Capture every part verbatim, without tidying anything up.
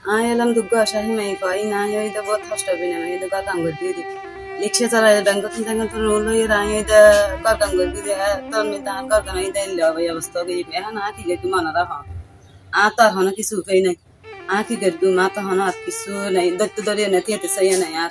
I এলাম দুগ্গ আশাহি মাই কই না হই দে বহুত কষ্ট বিনা মাই দে কাম করবি দি লিখছে চালা ব্যাংক থেকে থেকে তো রোল হই রাই দে কাম করবি দে তো মি তা কাম নাই দেন লবে অবস্থা গই বে না কি লে তুমি না রাখ আ তার হন কিছু কই নাই আ কি করবি মা তো হন আর কিছু নাই দত্ত দরিয়া নতি এতে সাই না यार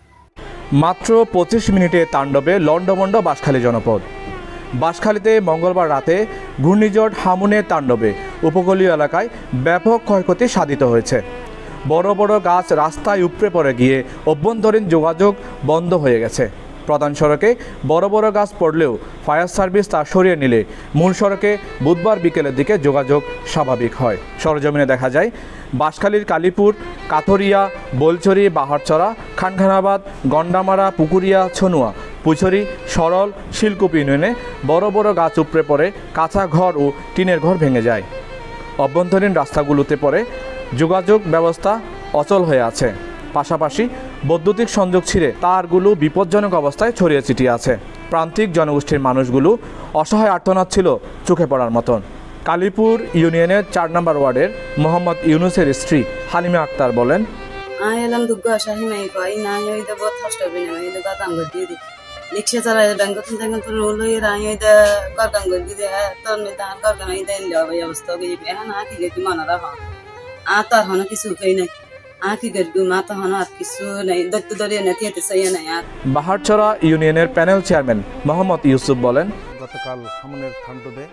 মাত্র পঁচিশ মিনিটে তাণ্ডবে লন্ডভন্ড বাঁশখালী জনপদ। বাঁশখালীতে মঙ্গলবার রাতে ঘূর্ণিঝড় হামুনের তাণ্ডবে উপকূলীয় এলাকায় ব্যাপক ক্ষয়ক্ষতি সাধিত হয়েছে। বড় বড় গাছ রাস্তায় উপড়ে পড়ে গিয়ে অভ্যন্তরীণ যোগাযোগ বন্ধ হয়ে গেছে। প্রধান সড়কে বড় বড় গাছ পড়লেও ফায়ার সার্ভিস তা সরিয়ে নিলে মূল সড়কে বুধবার বিকেলের দিকে যোগাযোগ স্বাভাবিক হয়। সরজমিনে দেখা যায় বাঁশখালীর কালীপুর, কাথরিয়া, বোলছড়ি, বাহারচড়া, খানখানাবাদ, গন্ডামারা, পুকুরিয়া, ছনুয়া, পুছড়ি, সরল, শিলকুপি ইউনিয়নে বড় বড় গাছ উপড়ে পড়ে কাঁচা ঘর ও টিনের ঘর ভেঙে যায়। অভ্যন্তরীণ রাস্তাগুলোতে পড়ে যোগাযোগ ব্যবস্থা অচল হয়ে আছে। পাশাপাশি বৈদ্যুতিক সংযোগ ছিঁড়ে তারগুলো বিপজ্জনক অবস্থায় ছড়িয়ে ছিটিয়ে আছে। প্রান্তিক জনগোষ্ঠীর মানুষগুলো অসহায় আর্তনাদ ছিল চোখে পড়ার মতন। কালীপুর ইউনিয়নের চার নম্বর ওয়ার্ডের মোহাম্মদ ইউনুসের স্ত্রী হালিমা আক্তার বলেন, আই এলাম দুগ্গ আশাহি মাই কই না হই দে বহুত কষ্ট বিনা মাই দে কাম করবি দি লিখছে চালা ব্যাংক থেকে থেকে তো রোল হই রাই দে কাম করবি দে তো মি তা কাম নাই দেন লবে অবস্থা গই বে না কি লে তুমি না রাখ আ তার হন কিছু কই নাই আ কি করবি মা তো হন আর কিছু নাই দত্ত দরিয়া নতি এতে সাই না यार বাহারচড়া ইউনিয়নের প্যানেল চেয়ারম্যান মোহাম্মদ ইউসুফ বলেন, গতকাল হামুনের তাণ্ডবে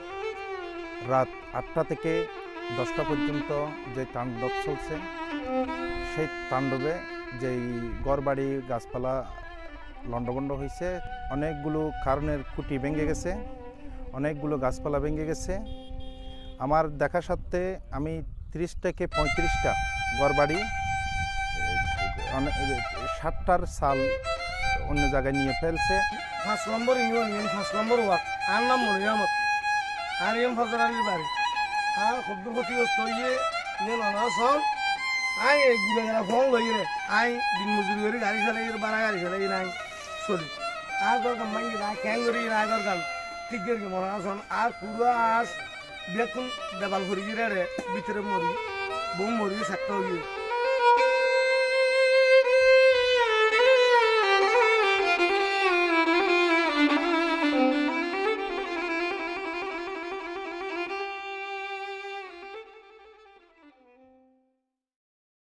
রাত আটটা থেকে দশটা পর্যন্ত যে তাণ্ডব চলছে, সেই তাণ্ডবে যেই ঘরবাড়ি গাছপালা লণ্ডভণ্ড হয়েছে, অনেকগুলো কারণের খুঁটি ভেঙে গেছে, অনেকগুলো গাছপালা ভেঙে গেছে। আমার দেখা সত্ত্বে আমি ত্রিশ থেকে পঁয়ত্রিশটা ঘরবাড়ি, ষাটটার সাল অন্য জায়গায় নিয়ে ফেলছে। পাঁচ নম্বর ইউনিয়ন পাঁচ নম্বর ওয়ার্ড আর নাম মরিয়ামত আর এম ফজর আলীর বাড়ি আর খুব ক্ষতিগ্রস্ত হয়ে যে নানা সব আই ঘুরে গেলা ফোন লই রে আই দিন মজুরি করে গাড়ি চালাই বাড়া গাড়ি চালাই নাই চলি আর তোর কামাই না ক্যাং করি না আগর গান ঠিক করে মনে আসন আর পুরো আস বেকুন দেবাল ভরি রে ভিতরে মরি বউ মরি সাতটা হয়ে